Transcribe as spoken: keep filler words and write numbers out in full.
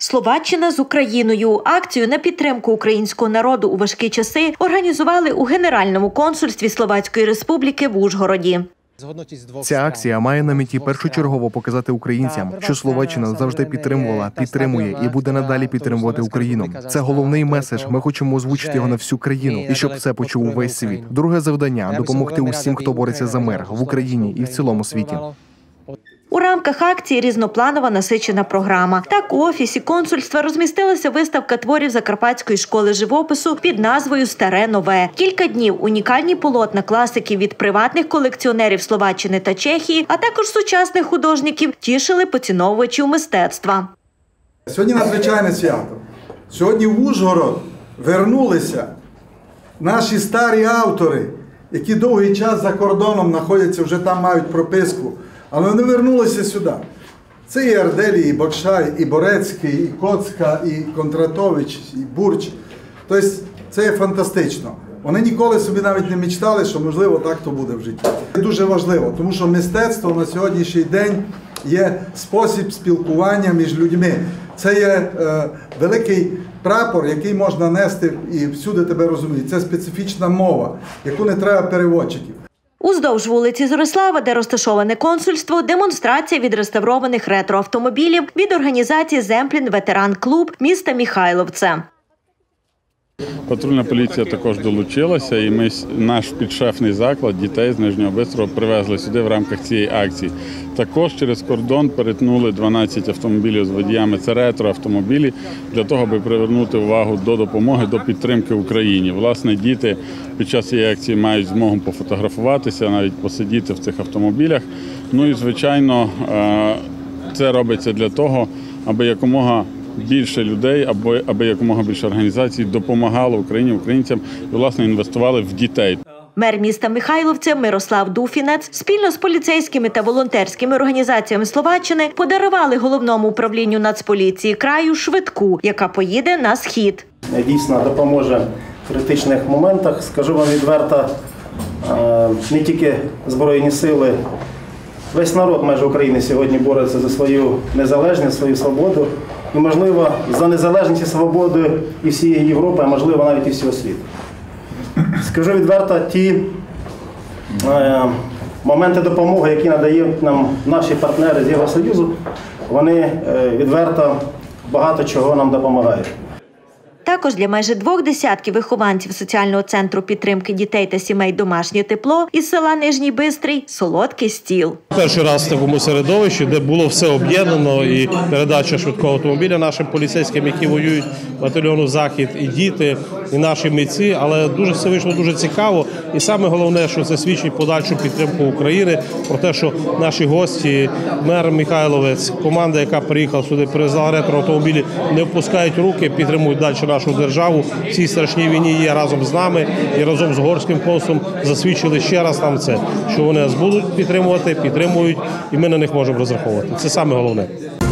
Словаччина з Україною. Акцію на підтримку українського народу у важкі часи організували у Генеральному консульстві Словацької Республіки в Ужгороді. Ця акція має на меті першочергово показати українцям, що Словаччина завжди підтримувала, підтримує і буде надалі підтримувати Україну. Це головний меседж, ми хочемо озвучити його на всю країну, і щоб це почув увесь світ. Друге завдання – допомогти усім, хто бореться за мир в Україні і в цілому світі. У рамках акції різнопланова насичена програма. Так, у офісі консульства розмістилася виставка творів Закарпатської школи живопису під назвою «Старе нове». Кілька днів унікальні полотна класиків від приватних колекціонерів Словаччини та Чехії, а також сучасних художників тішили поціновувачів мистецтва. Сьогодні надзвичайне свято. Сьогодні в Ужгород вернулися наші старі автори, які довгий час за кордоном знаходяться, вже там мають прописку. Але вони вернулися сюди. Це і Арделі, і Бокшай, і Борецький, і Коцка, і Контратович, і Бурч. Тобто це є фантастично. Вони ніколи собі навіть не мечтали, що можливо так то буде в житті. Це дуже важливо, тому що мистецтво на сьогоднішній день є спосіб спілкування між людьми. Це є е, великий прапор, який можна нести і всюди тебе розуміють. Це специфічна мова, яку не треба переводчиків. Уздовж вулиці Зорислава, де розташоване консульство, демонстрація відреставрованих ретроавтомобілів від організації «Земплін Ветеран Клуб» міста Михайловце. Патрульна поліція також долучилася, і ми наш підшефний заклад дітей з Нижнього Бистрого привезли сюди в рамках цієї акції. Також через кордон перетнули дванадцять автомобілів з водіями. Це ретроавтомобілі для того, аби привернути увагу до допомоги, до підтримки Україні. Власне, діти під час цієї акції мають змогу пофотографуватися, навіть посидіти в цих автомобілях. Ну і, звичайно, це робиться для того, аби якомога більше людей, або аби якомога більше організацій допомагало Україні, українцям і, власне, інвестували в дітей. Мер міста Михайловця Мирослав Дуфінець спільно з поліцейськими та волонтерськими організаціями Словаччини подарували головному управлінню Нацполіції краю швидку, яка поїде на схід. Дійсно допоможе в критичних моментах. Скажу вам відверто, не тільки Збройні сили, весь народ майже України сьогодні бореться за свою незалежність, свою свободу. І, можливо, за незалежність і свободу і всієї Європи, а можливо навіть і всього світу. Скажу відверто, ті е, моменти допомоги, які надають нам наші партнери з Євросоюзу, вони е, відверто багато чого нам допомагають. Також для майже двох десятків вихованців соціального центру підтримки дітей та сімей «Домашнє тепло» із села Нижній Бистрий – солодкий стіл. Перший раз в такому середовищі, де було все об'єднано, і передача швидкого автомобіля нашим поліцейським, які воюють батальйону «Захід», і діти, і наші митці. Але дуже все вийшло дуже цікаво. І саме головне, що це свідчить подальшу підтримку України, про те, що наші гості, мер Михайловець, команда, яка приїхала сюди, привезла ретроавтомобілі, не впускають руки, підтримують далі нашу державу в цій страшній війні, є разом з нами і разом з угорським консулом засвідчили ще раз нам це, що вони нас будуть підтримувати, підтримують, і ми на них можемо розраховувати. Це саме головне.